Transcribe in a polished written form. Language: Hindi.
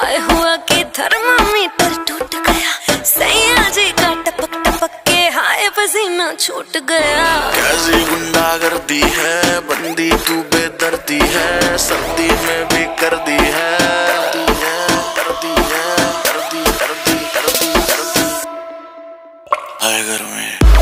हाय हुआ कि थर्मामीटर टूट गया, सैया जी का टपक टपक के हाय पसीना छूट गया। कैसी गुंडागर्दी है, बंदी तू बेदर्दी है, सर्दी में भी कर दी है, हाय घर में।